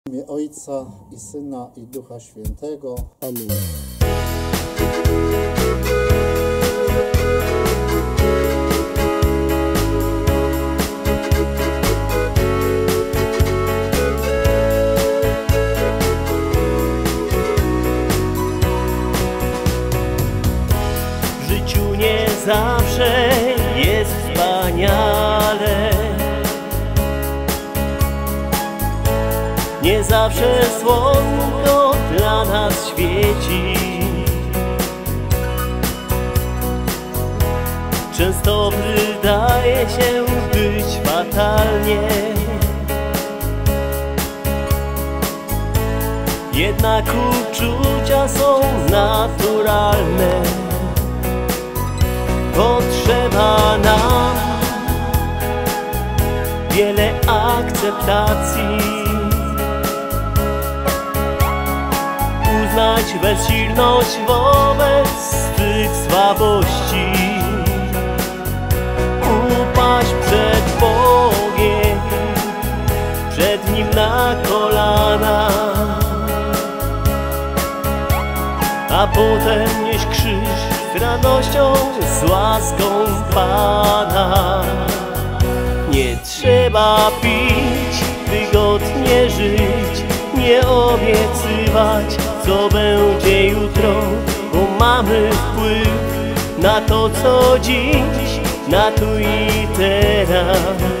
W imię Ojca i Syna i Ducha Świętego. Amen. W życiu nie zawsze jest wspaniale, nie zawsze słonko dla nas świeci. Często wydaje się być fatalnie, jednak uczucia są naturalne. Potrzeba nam wiele akceptacji, uznać bezsilność wobec swych słabości, upaść przed Bogiem, przed Nim na kolana, a potem nieść krzyż z radością, z łaską Pana. Nie trzeba pić, wygodnie żyć, nie obiecywać, co będzie jutro, bo mamy wpływ na to, co dziś, na tu i teraz.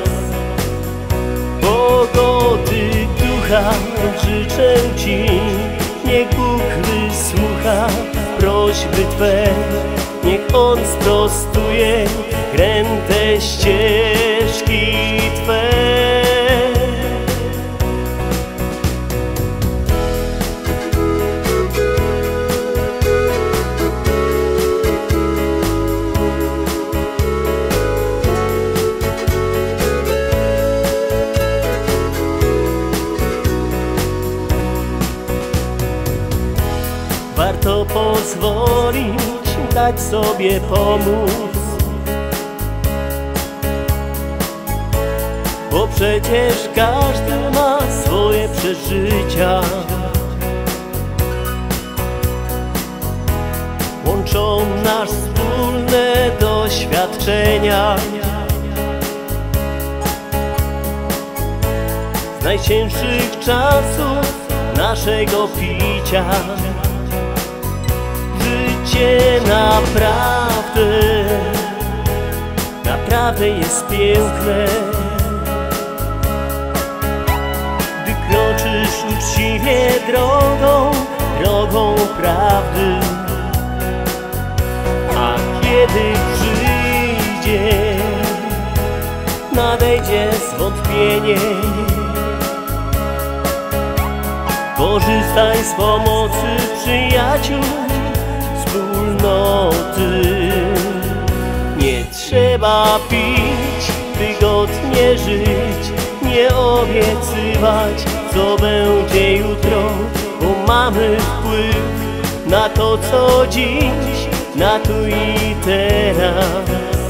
Pogody ducha życzę Ci, niech Bóg wysłucha prośby Twe, niech On sprostuje kręte ścieżki Twe. Warto pozwolić, dać sobie pomóc, bo przecież każdy ma swoje przeżycia. Łączą nas wspólne doświadczenia. Z najcięższych czasów naszego picia życie naprawdę jest piękne. Gdy kroczysz uczciwie drogą prawdy, a kiedy nadejdzie zwątpienie, korzystaj z pomocy przyjaciół, wspólnoty. Nie trzeba pić, wygodnie żyć, nie obiecywać, co będzie jutro, bo mamy wpływ na to, co dziś, na tu i teraz.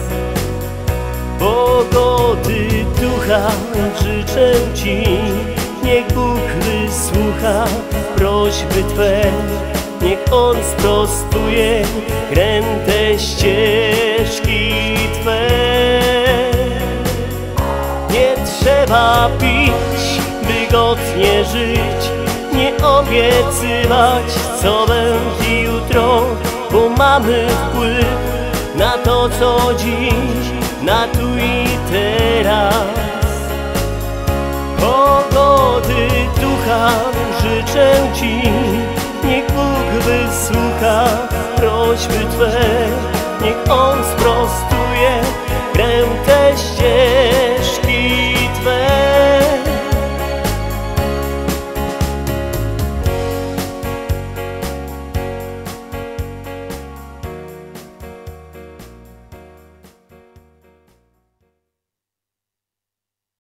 Pogody ducha życzę Ci, niech Bóg wysłucha prośby Twe, niech On sprostuje kręte ścieżki Twe. Nie trzeba pić, wygodnie żyć, nie obiecywać, co będzie jutro, bo mamy wpływ na to, co dziś, na tu i teraz. Pogody ducha życzę Ci, niech Bóg wysłucha prośby Twe, niech On sprostuje